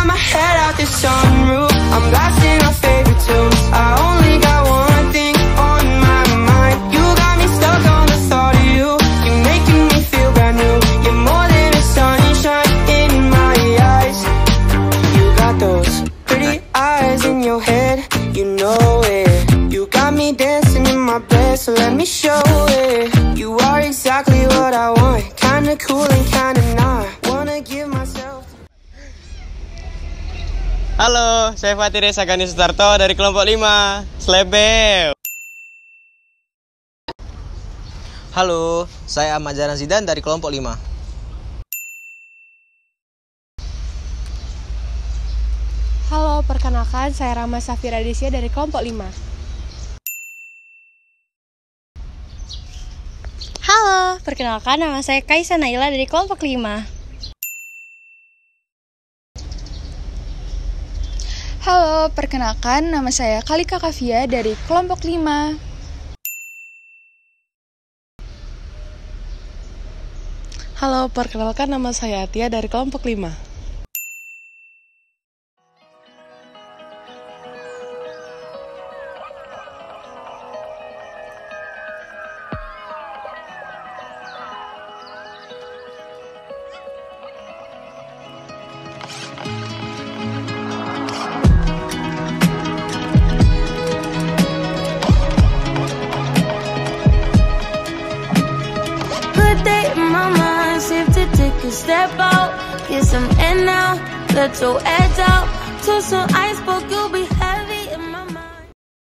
got my head out the sunroof, I'm blasting our favorite tunes. I only got one thing on my mind. You got me stuck on the thought of you. You're making me feel brand new. You're more than a sunshine in my eyes. You got those pretty eyes in your head, you know it. You got me dancing in my bed, so let me show it. You are exactly what I want, kinda cool and kinda not. Wanna give myself. Halo, saya Fatih Resagani Sutarto dari kelompok 5 Slebel. Halo, saya Ahmad Zaran Zidan dari kelompok 5. Halo, perkenalkan saya Rama Safira Desya dari kelompok 5. Halo, perkenalkan nama saya Kaisa Naila dari kelompok 5. Halo, perkenalkan nama saya Kalika Kavia dari kelompok 5. Halo, perkenalkan nama saya Atia dari kelompok 5. Step out, get some air now, let your edge out. To some iceberg, you'll be heavy in my mind.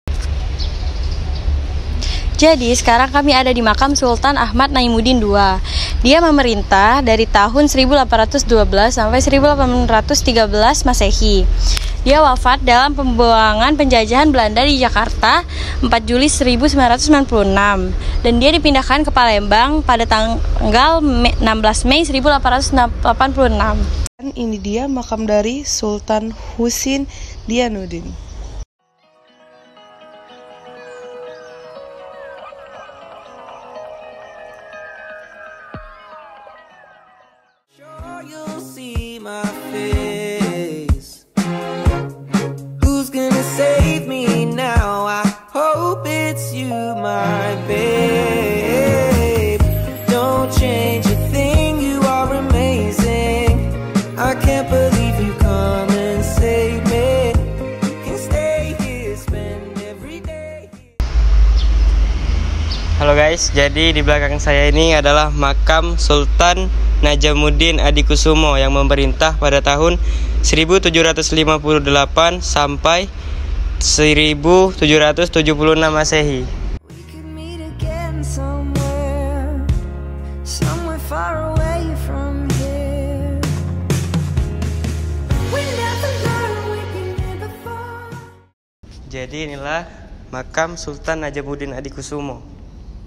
Jadi sekarang kami ada di makam Sultan Ahmad Naimuddin II. Dia memerintah dari tahun 1812 sampai 1813 Masehi. Dia wafat dalam pembuangan penjajahan Belanda di Jakarta 4 Juli 1996 dan dia dipindahkan ke Palembang pada tanggal 16 Mei 1886. Ini dia makam dari Sultan Husin Diyanuddin. You'll see my face. Who's gonna save me now? I hope it's you, my babe. Don't change a thing, you are amazing. I can't believe you come and save me. You can stay here, spend every day. Halo guys, jadi di belakang saya ini adalah makam Sultan Najamuddin Adikusumo yang memerintah pada tahun 1758 sampai 1776 Masehi. We could meet again somewhere far away from here. We never learned we can before. Jadi inilah makam Sultan Najamuddin Adikusumo.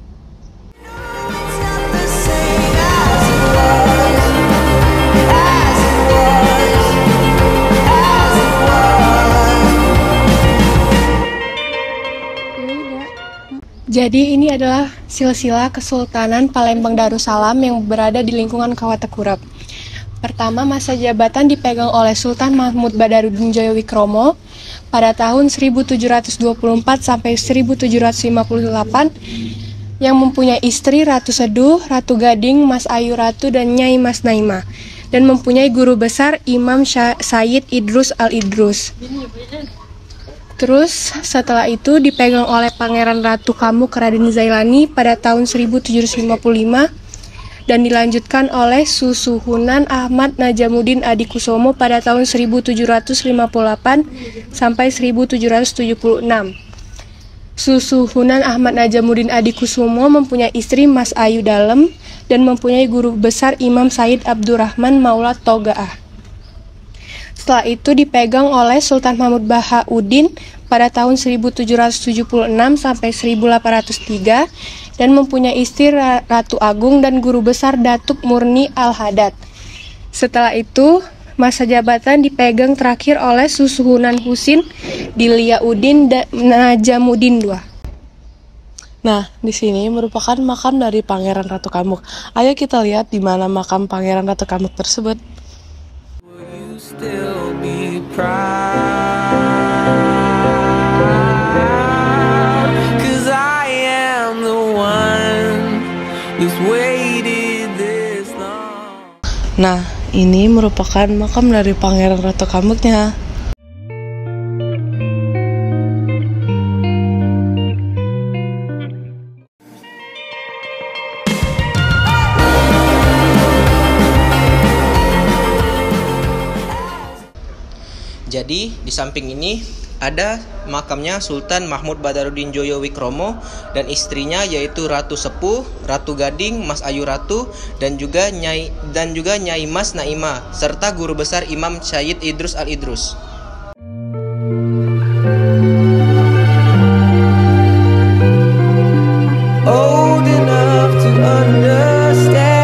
Jadi ini adalah silsilah Kesultanan Palembang Darussalam yang berada di lingkungan Kawatekurap. Pertama, masa jabatan dipegang oleh Sultan Mahmud Badarudin Jayawikromo pada tahun 1724 sampai 1758 yang mempunyai istri Ratu Seduh, Ratu Gading, Mas Ayu Ratu, dan Nyai Mas Naima, dan mempunyai guru besar Imam Sayyid Idrus Al-Idrus. Terus setelah itu dipegang oleh Pangeran Ratu Kamuk Raden Zailani pada tahun 1755 dan dilanjutkan oleh Susuhunan Ahmad Najamuddin Adikusumo pada tahun 1758 sampai 1776. Susuhunan Ahmad Najamuddin Adikusumo mempunyai istri Mas Ayu Dalem dan mempunyai guru besar Imam Said Abdurrahman Maula Togaah. Setelah itu dipegang oleh Sultan Mahmud Bahauddin pada tahun 1776 sampai 1803 dan mempunyai istri Ratu Agung dan guru besar Datuk Murni Al-Hadad. Setelah itu masa jabatan dipegang terakhir oleh Susuhunan Husin Dilyauddin Najamuddin II. Nah, di sini merupakan makam dari Pangeran Ratu Kamuk. Ayo kita lihat di mana makam Pangeran Ratu Kamuk tersebut. Still me proud, 'cause I am the one who's waited this long. Nah, ini merupakan makam dari Pangeran Ratu Kambeknya. Jadi di samping ini ada makamnya Sultan Mahmud Badarudin Joyo Wikromo dan istrinya yaitu Ratu Sepuh, Ratu Gading, Mas Ayu Ratu dan juga Nyai Mas Naima serta guru besar Imam Syahid Idrus Al-Idrus. Old enough to understand.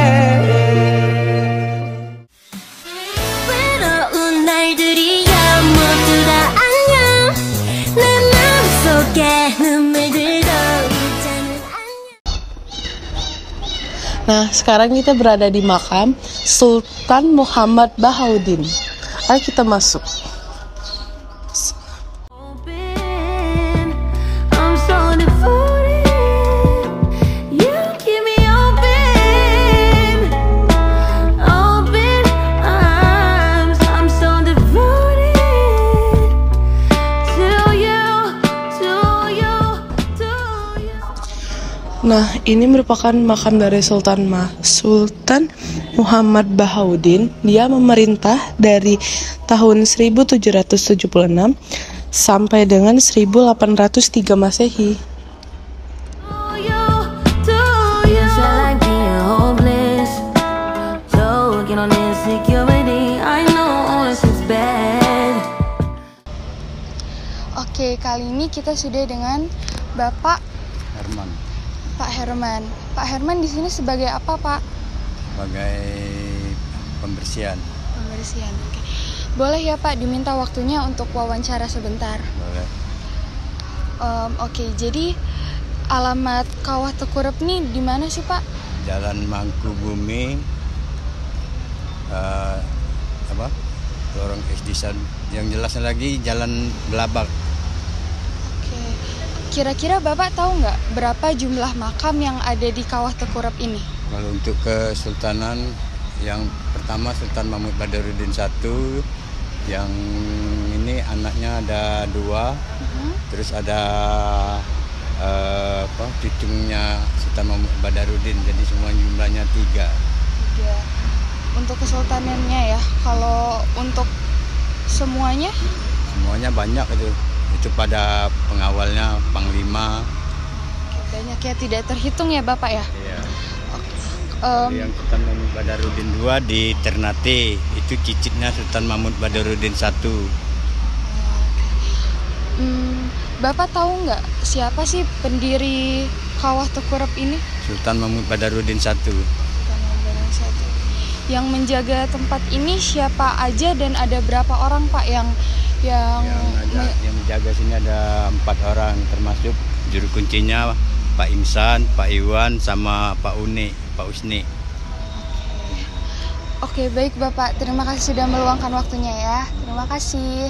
Nah, sekarang kita berada di makam Sultan Muhammad Bahauddin. Ayo kita masuk. Nah, ini merupakan makam dari Sultan Muhammad Bahauddin. Dia memerintah dari tahun 1776 sampai dengan 1803 Masehi. Oke, kali ini kita sudah dengan Bapak Herman. Pak Herman. Pak Herman di sini sebagai apa, Pak? Sebagai pembersihan. Pembersihan. Oke. Boleh ya, Pak, diminta waktunya untuk wawancara sebentar. Boleh. Oke, jadi alamat Kawah Tekurup nih di mana sih, Pak? Jalan Mangkubumi, Lorong Esdisan. Yang jelasnya lagi Jalan Belabak. Kira-kira Bapak tahu nggak berapa jumlah makam yang ada di Kawah Tekurup ini? Kalau untuk kesultanan, yang pertama Sultan Mahmud Badarudin I, yang ini anaknya ada 2, terus ada cucunya Sultan Mahmud Badarudin, jadi semua jumlahnya 3. Untuk kesultanannya ya, kalau untuk semuanya? Semuanya banyak itu pada pengawalnya Panglima. Banyak ya, tidak terhitung ya Bapak ya? Iya. Yang Sultan Mahmud Badarudin II di Ternate, itu cicitnya Sultan Mahmud Badarudin I. Bapak tahu nggak siapa sih pendiri Kawah Tekurup ini? Sultan Mahmud Badarudin I. Yang menjaga tempat ini siapa aja dan ada berapa orang Pak yang menjaga sini? Ada 4 orang, termasuk juru kuncinya Pak Imsan, Pak Iwan, sama Pak Usni. Oke, baik Bapak. Terima kasih sudah meluangkan waktunya ya. Terima kasih.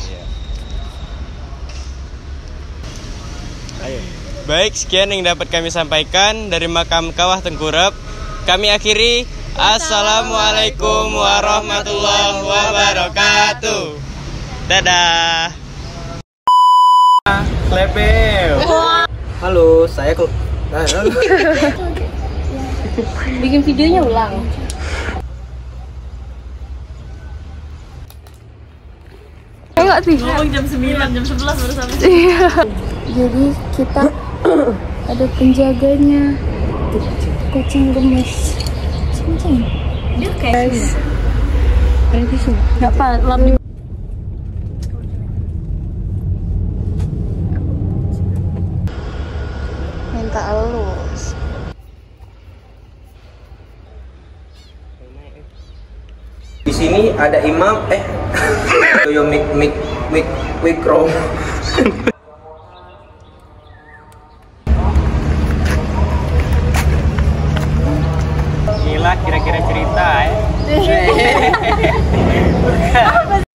Ayo. Baik, sekian yang dapat kami sampaikan dari makam Kawah Tengkurap. Kami akhiri. Assalamualaikum warahmatullahi wabarakatuh. Dadah. Klepel. Halo, saya Bikin videonya ulang. Enggak sih. Ngomong jam 9, jam 11 baru sampai. Iya. Jadi kita ada penjaganya. Kucing gemes. Kucing. Dia kayak Ada tisu. enggak apa, lap di Minta elus. Di sini ada Imam Joyo Wikromo. Gila, kira-kira cerita ya.